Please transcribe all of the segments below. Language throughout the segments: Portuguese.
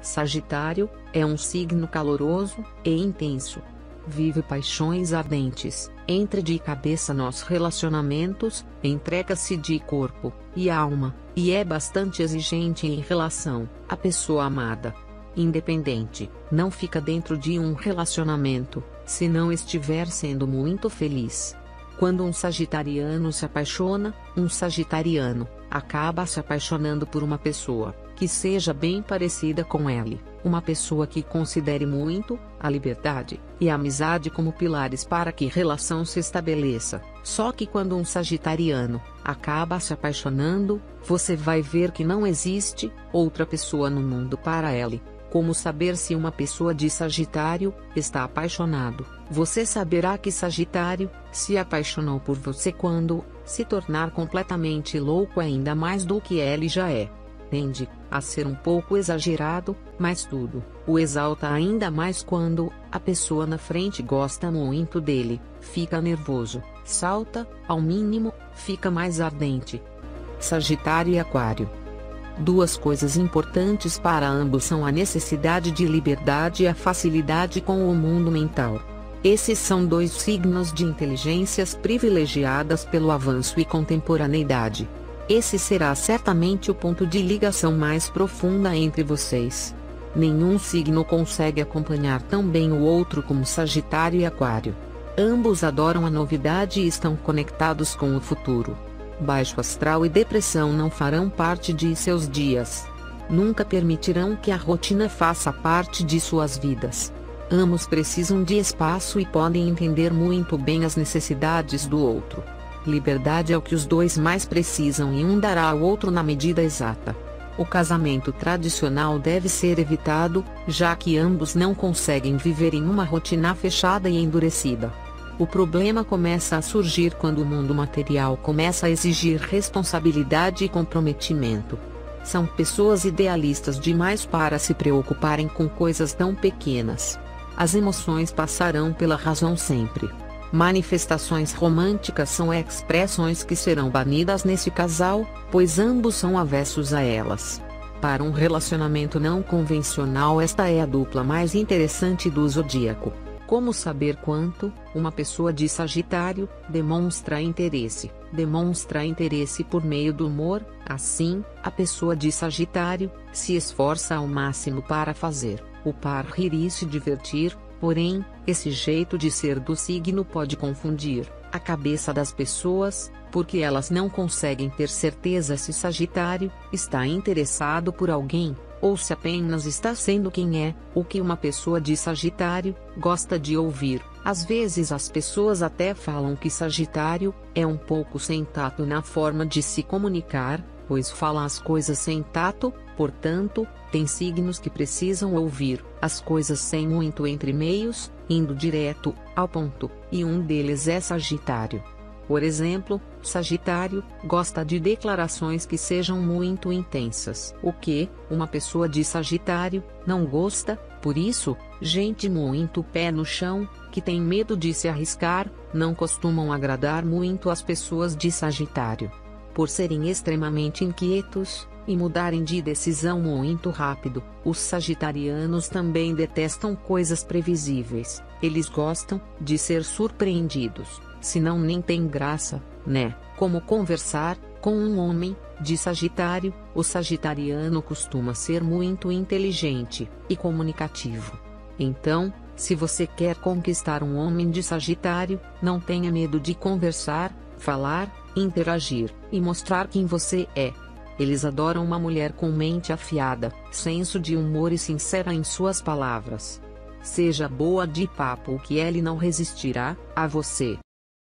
Sagitário é um signo caloroso e intenso. Vive paixões ardentes, entra de cabeça nos relacionamentos, entrega-se de corpo e alma, e é bastante exigente em relação à pessoa amada. Independente, não fica dentro de um relacionamento, se não estiver sendo muito feliz. Quando um sagitariano se apaixona, um sagitariano acaba se apaixonando por uma pessoa que seja bem parecida com ele, uma pessoa que considere muito a liberdade e a amizade como pilares para que relação se estabeleça. Só que quando um sagitariano acaba se apaixonando, você vai ver que não existe outra pessoa no mundo para ele. Como saber se uma pessoa de Sagitário está apaixonado? Você saberá que Sagitário se apaixonou por você quando se tornar completamente louco ainda mais do que ele já é. Tende a ser um pouco exagerado, mas tudo o exalta ainda mais quando a pessoa na frente gosta muito dele, fica nervoso, salta ao mínimo, fica mais ardente. Sagitário e Aquário. Duas coisas importantes para ambos são a necessidade de liberdade e a facilidade com o mundo mental. Esses são dois signos de inteligências privilegiadas pelo avanço e contemporaneidade. Esse será certamente o ponto de ligação mais profunda entre vocês. Nenhum signo consegue acompanhar tão bem o outro como Sagitário e Aquário. Ambos adoram a novidade e estão conectados com o futuro. Baixo astral e depressão não farão parte de seus dias. Nunca permitirão que a rotina faça parte de suas vidas. Ambos precisam de espaço e podem entender muito bem as necessidades do outro. Liberdade é o que os dois mais precisam e um dará ao outro na medida exata. O casamento tradicional deve ser evitado, já que ambos não conseguem viver em uma rotina fechada e endurecida. O problema começa a surgir quando o mundo material começa a exigir responsabilidade e comprometimento. São pessoas idealistas demais para se preocuparem com coisas tão pequenas. As emoções passarão pela razão sempre. Manifestações românticas são expressões que serão banidas nesse casal, pois ambos são avessos a elas. Para um relacionamento não convencional, esta é a dupla mais interessante do zodíaco. Como saber quanto uma pessoa de Sagitário demonstra interesse? Demonstra interesse por meio do humor. Assim, a pessoa de Sagitário se esforça ao máximo para fazer o par rir e se divertir. Porém, esse jeito de ser do signo pode confundir a cabeça das pessoas, porque elas não conseguem ter certeza se Sagitário está interessado por alguém, ou se apenas está sendo quem é. O que uma pessoa de Sagitário gosta de ouvir. Às vezes as pessoas até falam que Sagitário é um pouco sem tato na forma de se comunicar, pois fala as coisas sem tato. Portanto, tem signos que precisam ouvir as coisas sem muito entre-meios, indo direto ao ponto, e um deles é Sagitário. Por exemplo, Sagitário gosta de declarações que sejam muito intensas, o que uma pessoa de Sagitário não gosta. Por isso, gente muito pé no chão, que tem medo de se arriscar, não costumam agradar muito as pessoas de Sagitário. Por serem extremamente inquietos e mudarem de decisão muito rápido, os sagitarianos também detestam coisas previsíveis. Eles gostam de ser surpreendidos, senão nem tem graça, né? Como conversar com um homem de Sagitário. O sagitariano costuma ser muito inteligente e comunicativo. Então, se você quer conquistar um homem de Sagitário, não tenha medo de conversar, falar, interagir e mostrar quem você é. Eles adoram uma mulher com mente afiada, senso de humor e sincera em suas palavras. Seja boa de papo que ele não resistirá a você.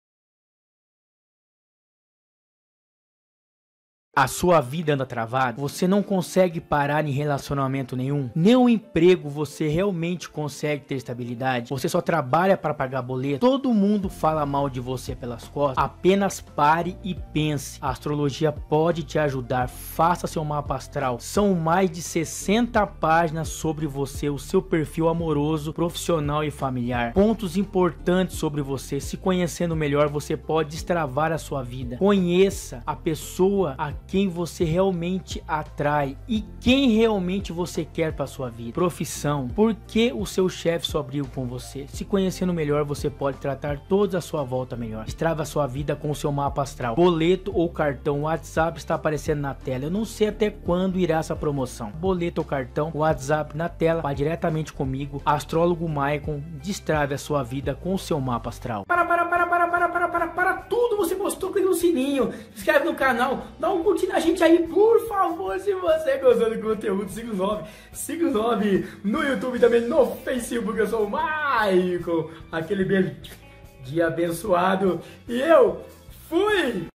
A sua vida anda travada? Você não consegue parar em relacionamento nenhum? Nem emprego você realmente consegue ter estabilidade? Você só trabalha para pagar boleto? Todo mundo fala mal de você pelas costas? Apenas pare e pense. A astrologia pode te ajudar. Faça seu mapa astral. São mais de 60 páginas sobre você, o seu perfil amoroso, profissional e familiar. Pontos importantes sobre você. Se conhecendo melhor, você pode destravar a sua vida. Conheça a pessoa a quem você realmente atrai e quem realmente você quer para sua vida. Profissão, por que o seu chefe só briga com você? Se conhecendo melhor, você pode tratar toda a sua volta melhor. Destrava a sua vida com o seu mapa astral. Boleto ou cartão, WhatsApp está aparecendo na tela. Eu não sei até quando irá essa promoção. Boleto ou cartão, WhatsApp na tela, vá diretamente comigo, Astrólogo Maicon. Destrave a sua vida com o seu mapa astral. Para tudo, você gostou, clica no sininho, se inscreve no canal, dá um curtir na gente aí, por favor, se você gostou do conteúdo, siga os 9 no YouTube e também no Facebook. Eu sou o Maicon, aquele beijo de abençoado e eu fui!